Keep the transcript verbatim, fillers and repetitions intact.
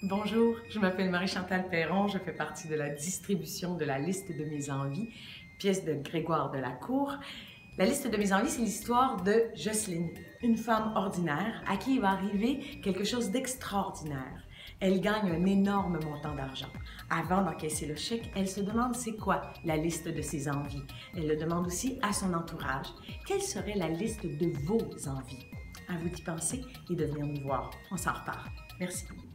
Bonjour, je m'appelle Marie-Chantal Perron, je fais partie de la distribution de la liste de mes envies, pièce de Grégoire Delacour. La liste de mes envies, c'est l'histoire de Jocelyne, une femme ordinaire à qui il va arriver quelque chose d'extraordinaire. Elle gagne un énorme montant d'argent. Avant d'encaisser le chèque, elle se demande c'est quoi la liste de ses envies. Elle le demande aussi à son entourage. Quelle serait la liste de vos envies? À vous d'y penser et de venir nous voir. On s'en reparle. Merci.